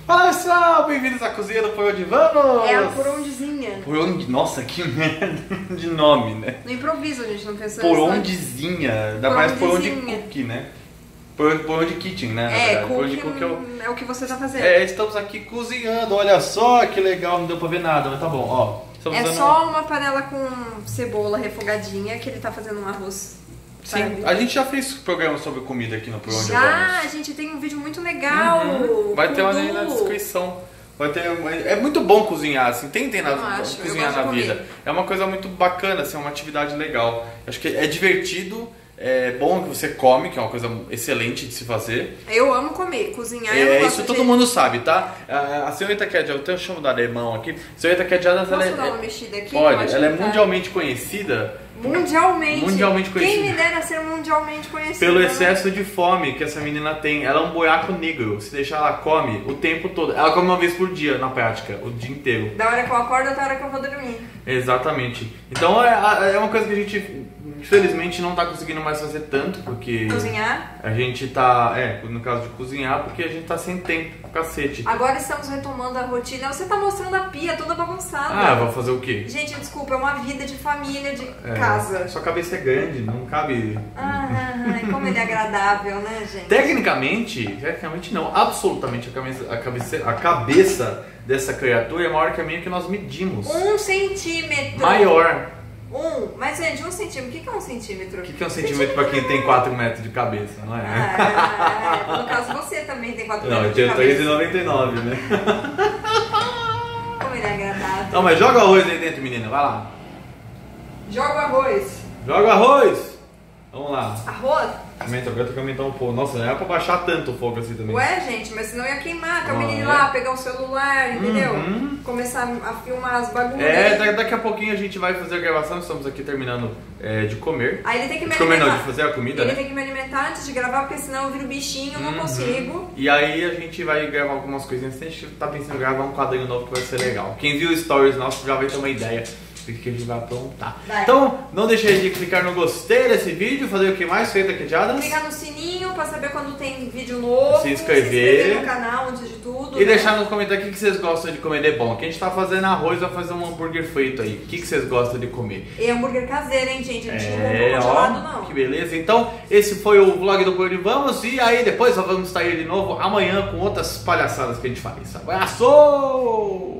Fala pessoal, bem-vindos à cozinha do Por Onde Vamos! É a Por Ondezinha. Por Onde... Nossa, que merda de nome, né? No improviso, a gente não pensou Por nisso. Ondezinha, ainda mais Por Onde Ondezinha. Cookie, né? Por Onde Kitchen, né? Por Onde Cookie é o que você tá fazendo. estamos aqui cozinhando, olha só que legal, não deu pra ver nada, mas tá bom, ó. Estamos É usando... só uma panela com cebola refogadinha que ele tá fazendo um arroz. Sim, sabe? a gente já fez programa sobre comida aqui no Por Onde Já, Vamos. a gente tem um vídeo muito legal. Vai ter uma com aí na Du. descrição. Vai ter, é muito bom cozinhar, assim, tentem acho, cozinhar eu gosto na de vida. comer. É uma coisa muito bacana, assim, é uma atividade legal. Acho que é divertido, é bom que você come, que é uma coisa excelente de se fazer. Eu amo comer, cozinhar eu não gosto Isso de... todo mundo sabe, tá? A senhorita Kedjada, eu até chamo da alemão aqui. A senhorita Kedjada, ela Posso dar uma mexida aqui? pode, ela é tá- mundialmente conhecida. Mundialmente conhecida. Quem me dera ser mundialmente conhecida. Pelo né? excesso de fome que essa menina tem. Ela é um boiaco negro. Se deixar, ela come o tempo todo. Ela come uma vez por dia, na prática, o dia inteiro. Da hora que eu acordo até a hora que eu vou dormir. Exatamente. Então é uma coisa que a gente, infelizmente, não tá conseguindo mais fazer tanto, porque... Cozinhar. A gente tá... no caso de cozinhar, porque a gente tá sem tempo, cacete. Agora estamos retomando a rotina. Você tá mostrando a pia toda bagunçada. Vou fazer o quê? Gente, desculpa, é uma vida de família, de casa. Sua cabeça é grande, não cabe... Como ele é agradável, né, gente? Tecnicamente não, absolutamente a cabeça dessa criatura é maior que a minha, que nós medimos. 1 centímetro. Maior. Mas, gente, 1 centímetro. O que é 1 centímetro? O que é 1 centímetro pra quem tem 4 metros de cabeça, não é? No caso, você também tem 4 Não, eu metros de tenho cabeça. 3,99, né? Como ele é agradável. Não, mas joga o arroz aí dentro, menina, vai lá. Joga o arroz. Joga o arroz! Vamos lá. Arroz? Aumenta, agora tem que aumentar um pouco. Nossa, não é pra baixar tanto o fogo assim também. Ué, gente, mas senão ia queimar. Até o menino ir é? lá, pegar o celular, entendeu? Começar a filmar as bagulhas. Daqui a pouquinho a gente vai fazer a gravação. Estamos aqui terminando de comer. Aí ele tem que me de comer alimentar. não, de fazer a comida, Ele né? tem que me alimentar antes de gravar, porque senão eu viro bichinho, não consigo. E aí a gente vai gravar algumas coisinhas. A gente tá pensando em gravar um quadrinho novo que vai ser legal. Quem viu stories nosso já vai ter uma ideia do que a gente vai aprontar. Então, não deixe de clicar no gostei desse vídeo, fazer o que mais, feita Kedjada? Clicar no sininho pra saber quando tem vídeo novo. Se inscrever no canal antes de tudo. E deixar nos comentários o que vocês gostam de comer de bom. Que a gente tá fazendo arroz, vai fazer um hambúrguer feito aí. O que vocês gostam de comer? E hambúrguer caseiro, hein, gente? A gente não comprou congelado, não. Que beleza. Então, esse foi o vlog do Por Onde Vamos. E aí depois nós vamos estar aí de novo amanhã com outras palhaçadas que a gente faz. Abraço!